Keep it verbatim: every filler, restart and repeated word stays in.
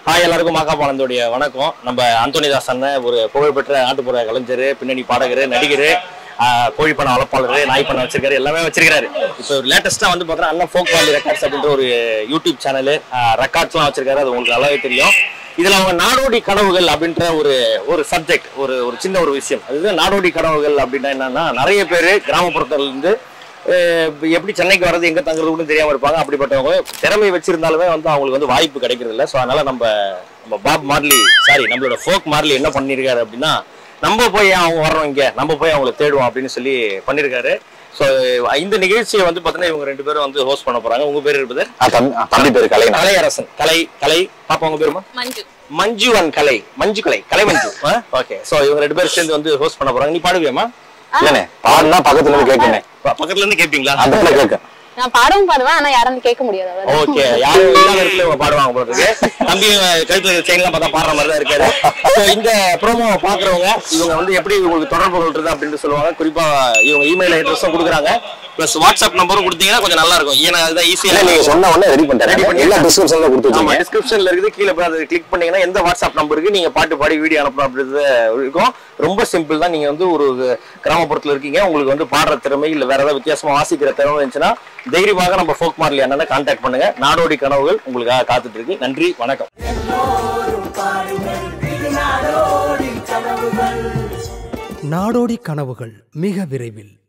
Hi எல்லாருக்கும் maca பாலந்தோடைய வணக்கம். நம்ம அந்தோனிதாஸ் அண்ணன் ஒரு புகழ்பெற்ற நாட்டுப்புற கலைஞர், பின்னணி பாடகர், நடிகர், கோழி பண்ண வளர்ப்பாளர், நாய் பண்ண வச்சிருக்காரு, எல்லாமே வச்சிருக்காரு. இப்போ லேட்டஸ்டா வந்து பார்த்தீங்கன்னா அண்ணன் ஃபோக் வேலி ரெக்கார்ட்ஸ் அப்படின்ற ஒரு யூடியூப் சேனல் ரெக்கார்ட்ஸ்லாம் வச்சிருக்காரு. அது உங்களுக்கு நல்லாவே தெரியும். இதுல அவங்க நாடோடி கனவுகள் அப்படின்ற ஒரு ஒரு சப்ஜெக்ட், ஒரு ஒரு சின்ன ஒரு விஷயம். அதுதான் நாடோடி கனவுகள் அப்படின்னா என்னன்னா, நிறைய பேர் கிராமப்புறத்துல இருந்து எப்படி சென்னைக்கு வர்றது, எங்க தங்குறது கூட தெரியாம இருப்பாங்க. அப்படிப்பட்டவங்க திறமை வச்சிருந்தாலுமே வந்து அவங்களுக்கு வந்து வாய்ப்பு கிடைக்கிறது இல்லை. ஸோ அதனால நம்ம நம்ம பாப் மார்லி சாரி நம்மளோட ஃபோக் மார்லி என்ன பண்ணியிருக்காரு அப்படின்னா, நம்ம போய் அவங்க வர்றோம், இங்க நம்ம போய் அவங்களை தேடுவோம் அப்படின்னு சொல்லி பண்ணியிருக்காரு. ஸோ இந்த நிகழ்ச்சியை வந்து பார்த்தீங்கன்னா இவங்க ரெண்டு பேரும் வந்து ஹோஸ்ட் பண்ண போறாங்க. உங்க பேர் இருப்பது? தம்பி பேர் கலை கலையரசன். கலை கலை பாப்பா உங்க பேருமா? Manju. Manju and Kalai Manju Kalai Kalai Manju. Okay. So இவங்க ரெண்டு பேரும் சேர்ந்து வந்து ஹோஸ்ட் பண்ண போறாங்க. நீ பாடுவியாமா? இல்லனே, பாடுனா பக்கத்துல இருந்து கேட்கணும். பக்கத்துல இருந்து கேட்பீங்களா? அந்த கேட்க நான் பாடவும் பாடுவேன், ஆனா யாரும் கேட்க முடியாது. ஓகே. யாரும் இல்லாத இடத்துல இவங்க பாடுவாங்க போல இருக்கு. தம்பி கழுத்துல செயின்லாம் பார்த்தா பாடுற மாதிரி தான் இருக்காரு. ஸோ இந்த ப்ரோமோ பாக்குறவங்க இவங்க வந்து எப்படி உங்களுக்கு தொடர்பு கொள்றது அப்படின்னு சொல்லுவாங்க. குறிப்பா இவங்க இமெயில் அட்ரஸும் கொடுக்குறாங்க, பிளஸ் வாட்ஸ்அப் நம்பரும் கொடுத்தீங்கன்னா கொஞ்சம் நல்லா இருக்கும். ஏன்னா அதுதான் ஈஸியா நீங்க சொன்ன உடனே ரெடி பண்ணிட்டேன். எல்லா டிஸ்கிரிப்ஷன்ல கொடுத்துருக்கோம். டிஸ்கிரிப்ஷன்ல இருக்குது, கீழே போய் அதை கிளிக் பண்ணீங்கன்னா எந்த வாட்ஸ்அப் நம்பருக்கு நீங்க பாட்டு பாடி வீடியோ அனுப்பணும் அப்படின்றது இருக்கும். ரொம்ப சிம்பிள் தான். நீங்க வந்து ஒரு கிராமப்புறத்துல இருக்கீங்க, உங்களுக்கு வந்து பாடுற திறமை இல்ல வேற ஏதாவது வித்தியாசமா வாசிக்கிற திறமை இருந்துச்சுன்னா தைரியமாக நம்ம ஃபோக் மார்லி அண்ணனை கான்டாக்ட் பண்ணுங்க. நாடோடி கனவுகள் உங்களுக்காக காத்துட்டு இருக்கு. நன்றி, வணக்கம். நாடோடி கனவுகள் மிக விரைவில்.